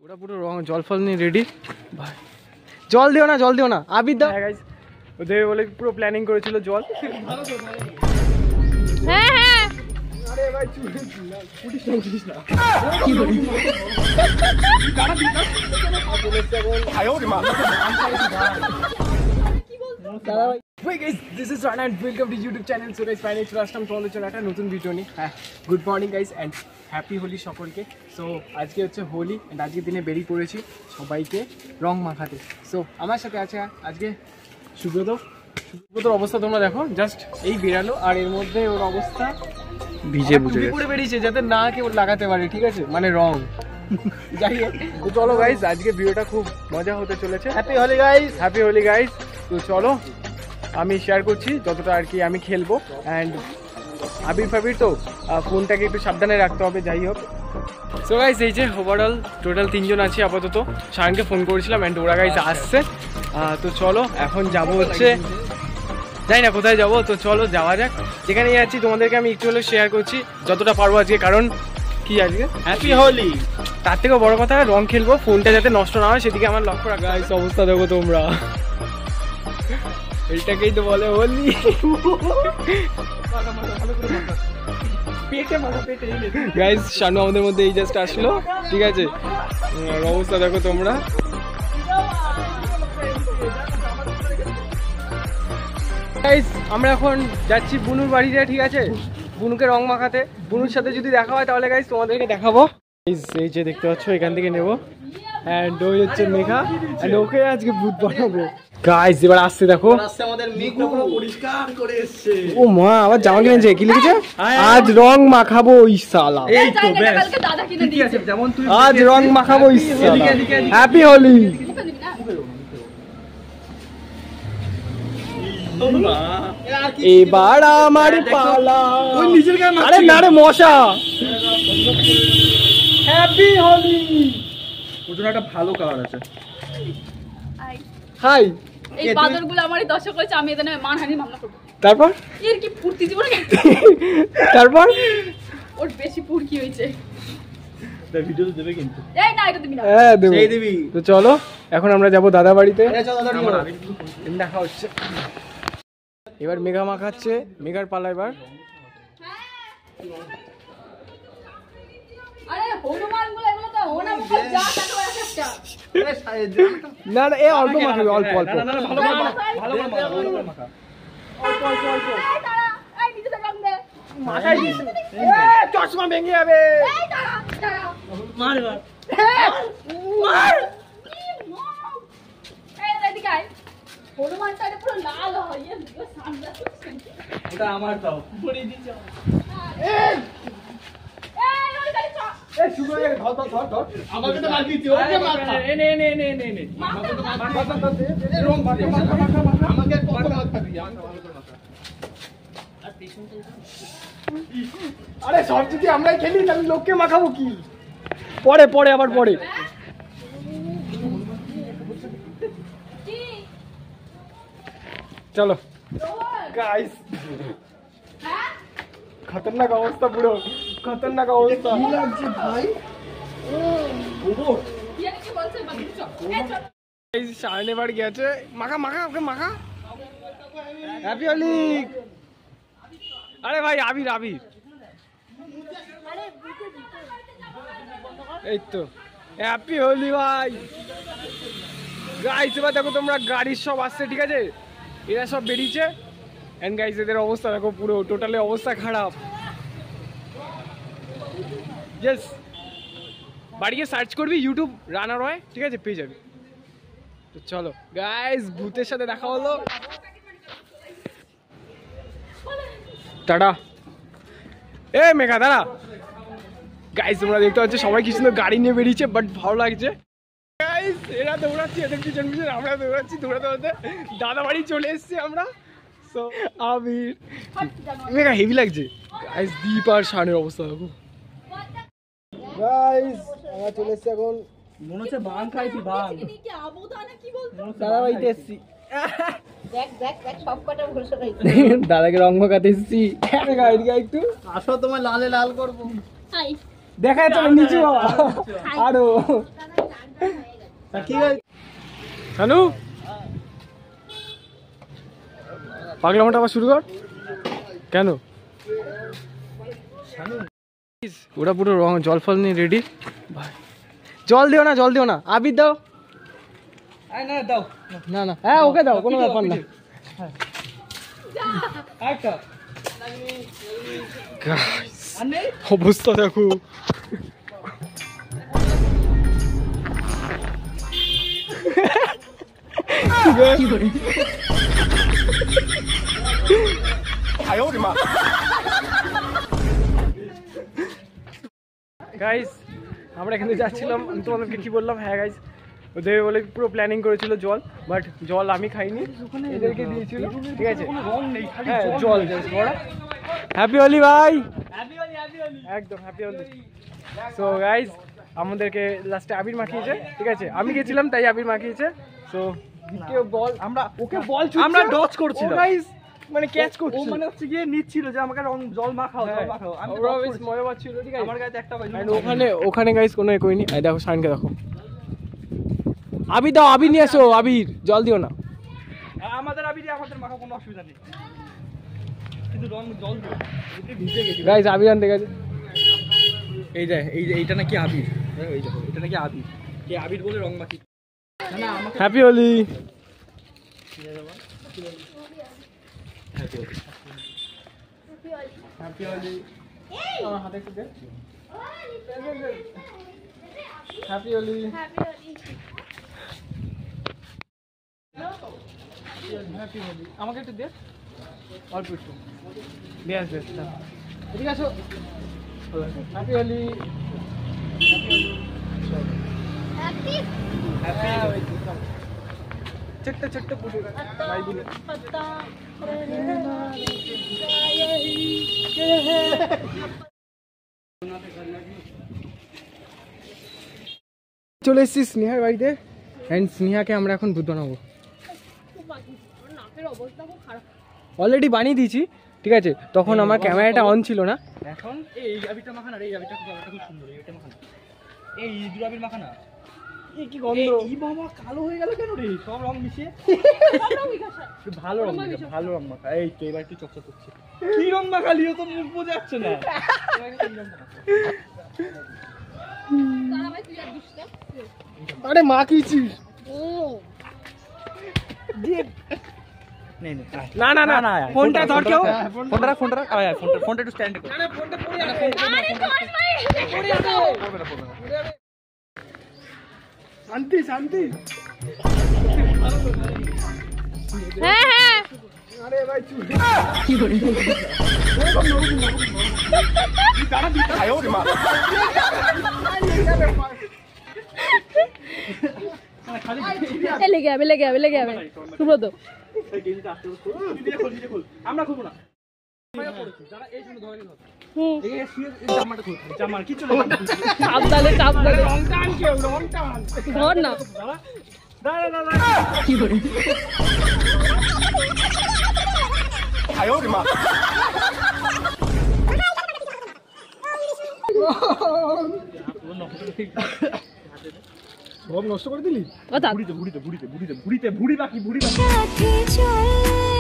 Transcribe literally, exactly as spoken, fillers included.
ওটা পুরো রং জল ফল নিয়ে রেডি। ভাই জল দিও না, জল দিও না, আবির দাও। গাইস ওদের বলে পুরো প্ল্যানিং করেছিল জল। হ্যাঁ হ্যাঁ আরে ভাই চুড়িস না, ফুটিস না, ফুটিস না। Hey guys, this is Rana and welcome to YouTube channel. So guys, finally last time তোমাদের জন্য একটা নতুন ভিডিও নিয়ে। হ্যাঁ, good morning guys and happy Holi সকলকে। সো আজকে হচ্ছে হোলি এন্ড আজকের দিনে বেরিয়ে পড়েছি সবাইকে রং মাখাতে। সো আমার সাথে আছে আজকে সুব্রত। সুব্রতর অবস্থা তোমরা দেখো, জাস্ট এই বেরালো আর এর মধ্যে ওর অবস্থা ভিজে বুঝে পড়ে বেরিয়েছে যাতে না কেউ লাগাতে পারে, ঠিক আছে, মানে রং। যাই হোক, তো চলো গাইস, আজকে ভিডিওটা খুব মজা হতে চলেছে। Happy Holi guys, happy Holi guys. তো চলো আমি শেয়ার করছি যতটা আর কি আমি খেলবো। অ্যান্ড আবির ফাবির তো ফোনটাকে একটু সাবধানে রাখতে হবে। যাই হোক, সো গাইস এই যে ওভারঅল টোটাল তিনজন আছি আপাতত। শায়নকে ফোন করেছিলাম অ্যান্ড ওরা গাইস আসছে। তো চলো এখন যাব হচ্ছে, যাই না কোথায় যাবো, তো চলো যাওয়া যাক। যেখানে যাচ্ছি তোমাদেরকে আমি একটু হলে শেয়ার করছি যতটা পারবো আজকে, কারণ কি আজকে হ্যাপি হোলি। তার থেকেও বড় কথা রং খেলবো, ফোনটা যাতে নষ্ট না হয় সেদিকে আমার লক্ষ্য রাখা। গাইস অবস্থা দেখো তোমরা, এটাকেই তো বলে হোলি। গাইস শানু আমাদের মধ্যে এই জাস্ট আসলো, ঠিক আছে, অবস্থা দেখো তোমরা। গাইস আমরা এখন যাচ্ছি বুনুর বাড়িতে, ঠিক আছে, বুনুকে রং মাখাতে। বুনুর সাথে যদি দেখা হয় তাহলে গাইস তোমাদেরকে দেখাবো। এই যে দেখতে পাচ্ছ এখান থেকে নেবো। অ্যান্ড ওই হচ্ছে মেঘা, অ্যান্ড ওকে আজকে ভূত বানাবো। গাইস এবার আসছে দেখো, আমাদের মেঘটা পুরো পরিষ্কার করে এসেছে। ও মা, আবার জামা কিনেছে, কি লিখেছে? আজ রং মাখাবো ওই শালা। এই তো বেশ, ঠিক আছে, যেমন তুই আজ রং মাখাবো ওই শালা। হ্যাপি হোলি। এবার আমার পালা। ওই নিজের গায়ে মারছিস? আরে না রে মশা। হ্যাপি হোলি। ওটার একটা ভালো কালার আছে। হাই, এই বাদরগুলো আমারই দর্শক করেছে, আমি এখানে মানহানি মামলা করব। তারপর এর কি ফুর্তি জীবনে, তারপর ওর বেশি ফুর্কি হয়েছে। তা ভিডিও দেবে কিন্তু। এই না, এটা দিবি না। হ্যাঁ দেব, সেই দিবি। তো চলো এখন আমরা যাব দাদা বাড়িতে। আরে চল দাদা আমার নিয়ে দেখা হচ্ছে। এবার মেঘা মাখাচ্ছে, মেঘার পালা এবার। আরে হনুমানগুলো এগুলো তো ওনা মুখে যা টাকা একটা। না না, এ অল্প মাখাবে, অল্প অল্প। না না ভালো করে মাখা, ভালো করে মাখা, ভালো করে মাখা। অল্প অল্প অল্প। এই দাঁড়া, এই নিচে রং দে। মাথায় দিস। এ চশমা ভেঙে যাবে। এই দাঁড়া, দাঁড়া। মার এবার। মার। এই এদিকে আয়। হনুমানটা এটা পুরো লাল হয়, এর পুরো সামনে আসছে। ওটা আমার দাও। পরে দিছ। এই এই ওই গাড়ি চল। এ শুরু হয়ে গেছে, ধর ধর ধর ধর। আমাকে তো মারবি তুই, ওকে মারতা। এ নে নে নে নে নে। আমাকে তো মারবি। মাথা ধর দে। এ রং মাখা মাখা মাখা মাখা। আমাকে কত মারতা তুই? আমাকে ভালো করে মারতা। আর পেছনটা আরে সব যদি আমরাই খেলি তাহলে লোককে মাখাবো কি? পরে পরে আবার পরে। কি চলো তোর গাইস, হ্যাঁ খতরনাক অবস্থা, পুরো খতরনাক অবস্থা। কি লাগছে ভাই? ওবো কি জানি কি বলছে বাকি চল। এই চল। এই শায়ন এবার গেছে, মাখা মাখা ওকে মাখা। হ্যাপি হোলি। আরে ভাই আবির আবির, এই তো হ্যাপি হোলি ভাই। গাইস এবার দেখো তোমরা, গাড়ির সব আসছে, ঠিক আছে, এরা সব বেরিয়েছে। এন্ড গাইস এদের অবস্থা দেখো, পুরো টোটালি অবস্থা খারাপ। ইয়েস, বাড়ি গিয়ে সার্চ করবি ইউটিউব রানা রয়, ঠিক আছে, পেয়ে যাবি। তো চলো গাইস, ভূতের সাথে দেখা হলো, টাটা। এ মেঘা দাঁড়া। গাইস তোমরা দেখতে পাচ্ছ সবাই কি সুন্দর গাড়ি নিয়ে বেরিয়েছে, বাট ভালো লাগছে। গাইস এরা দৌড়াচ্ছে, এদের পিছন পিছন আমরা দৌড়াচ্ছি, দৌড়াতে দৌড়াতে দাদা বাড়ি চলে এসেছি আমরা। সো আবির, মেঘা হেভি লাগছে। গাইস দীপ আর শানের অবস্থা দেখো। গাইস আমরা চলে এসেছি এখন, মনে হচ্ছে ভাং খাইছি, ভাং। কি আবুদানা কি বলতো? দাদা বাড়িতে এসেছি। দেখ দেখ দেখ সব কটা ভুলসা হইছে। দাদাকে রং মাখাতে এসেছি। মেঘা এদিকে একটু আসো, তোমায় লালে লাল করবো। হাই দেখা যাচ্ছে নিচু আরো। শানু পাগলামোটা আবার শুরু কর কেন ওরা পুরো রং জল ফল নিয়ে রেডি ভাই জল দিও না জল দিও না আবির দাও না দাও না না হ্যাঁ ওকে দাও কোনো ব্যাপার না অবস্থা দেখো গাইস আমরা এখানে যাচ্ছিলাম আমি তোমাদেরকে কি বললাম হ্যাঁ গাইস ওদের বলে পুরো প্ল্যানিং করেছিল জল বাট জল আমি খাইনি এদেরকে দিয়েছিল ঠিক আছে হ্যাঁ জল জাস্ট বড় হ্যাপি হোলি ভাই একদম হ্যাপি হোলি সো গাইস আমাদেরকে লাস্টে আবির মাখিয়েছে ঠিক আছে আমি গেছিলাম তাই আবির মাখিয়েছে সো কেউ বল আমরা ওকে বল আমরা ডচ করছিলাম গাইস মানে ক্যাচ করছি ও মানে হচ্ছে গিয়ে নিচ্ছিল যে আমাকে রং জল মাখাও জল মাখাও আমি ওরা বেশ মজা পাচ্ছিল ঠিক আছে আমার কাছে একটা পাইলো এন্ড ওখানে ওখানে গাইস কোনো এ কইনি এই দেখো শানকে দেখো আবির দাও আবির নিয়ে এসো আবির জল দিও না আমাদের আবির আমাদের মাখা কোনো অসুবিধা নেই কিন্তু রং জল দিও গাইস আবির আনতে গেছে এই যে এই যে এইটা নাকি আবির এই দেখো এটা নাকি আবির কে আবির বলে রং মাখি না না আমাকে হ্যাপি হোলি হ্যাপি হোলি আমার হাতে একটু দে হ্যাপি হোলি হ্যাপি হোলি আমাকে একটু দে অল্প একটু বেশ বেশ এদিকে আসো হ্যাপি হোলি ছোট্ট ছোট্ট পুজো বাইবেলে চলে এসেছি স্নেহার বাড়িতে অ্যান্ড স্নেহাকে আমরা এখন দুধ বানাবো অলরেডি বানিয়ে দিয়েছি ঠিক আছে তখন আমার ক্যামেরাটা অন ছিল না এখন এই আবিরটা মাখানা এই আবিরটা খুব খুব সুন্দর এইটা মাখানা এই দুটো আবির মাখানা এই কি গন্ধ এই বাবা কালো হয়ে গেল কেন রে সব রং মিশিয়ে ভালো রং মাখা ভালো রং মাখা এই তো এবার একটু চকচক করছে কি রং মাখালি ও তো মুখ বোঝা যাচ্ছে না আরে মা কিছিস না না না ফোনটা ধর কেউ ফোনটা রাখ ফোনটা রাখ আয় ফোনটা ফোনটা একটু স্ট্যান্ডে কর আরে ফোনটা পড়ে যাবে পড়ে যাবে পড়বে না পড়বে না শান্তি শান্তি হ্যাঁ হ্যাঁ আরে ভাই চুপ কি করে দাঁড়া দিতে আয় ওরে মা লেগে যাবে লেগে যাবে লেগে যাবে সুব্রত আমরা খুলবো না সাবধানে সাবধানে ধর না কি করে সব নষ্ট করে দিলি কথা বুড়িতে বুড়িতে বুড়িতে বুড়িতে বুড়িতে বুড়ি বাকি বুড়ি বাকি